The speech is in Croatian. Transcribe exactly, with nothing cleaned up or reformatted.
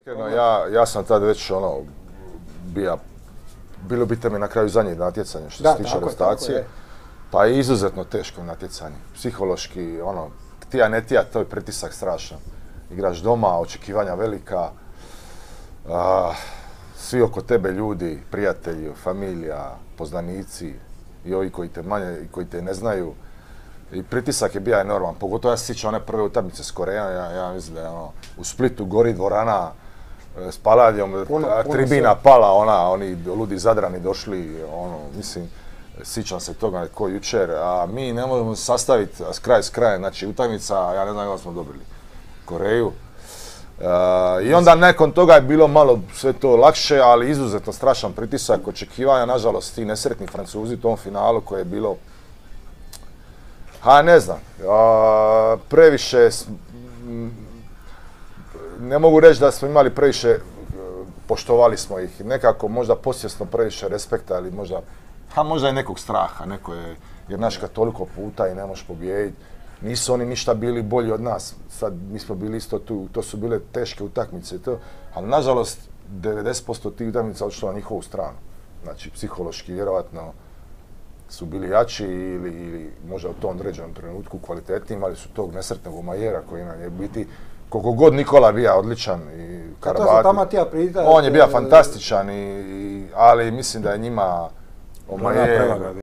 Ja, ja sam tad već ono, bija, bilo bi te mi na kraju zadnje natjecanje što se tiče arestacije. Pa je izuzetno teško natjecanje, psihološki, ono, tija ne tija, to je pritisak strašan. Igraš doma, očekivanja velika, a, svi oko tebe ljudi, prijatelji, familija, poznanici i ovi koji te manje i koji te ne znaju. I pritisak je bio enorman, pogotovo ja se sjećam one prve utakmice s Korejom, ja, ja mislim da je ono, u Splitu gori dvorana s Paladijom, tribina pala, ona, oni ludi Zadrani došli, ono, mislim, sjećam se toga ko jučer, a mi ne možemo sastaviti s kraj s krajem, znači utakmica, ja ne znam kako smo dobili Koreju. Uh, I onda nakon toga je bilo malo sve to lakše, ali izuzetno strašan pritisak, očekivanja, nažalost, ti nesretni Francuzi u tom finalu koje je bilo, ha ne znam, uh, previše, ne mogu reći da smo imali previše, poštovali smo ih, nekako možda posvjesno previše respekta, ali možda, ha možda i nekog straha, neko je, jer naška toliko puta i ne možeš pobijediti. Nisu oni ništa bili bolji od nas, sad mi smo bili isto tu, to su bile teške utakmice i to, ali nažalost devedeset posto tih utakmica odšlo na njihovu stranu. Znači, psihološki vjerovatno su bili jači ili, ili možda u tom određenom trenutku kvalitetniji, imali su tog nesretnog Majera koji nam je biti, koliko god Nikola bija odličan i Karabati, on je bio fantastičan, i, i, ali mislim da je njima Majer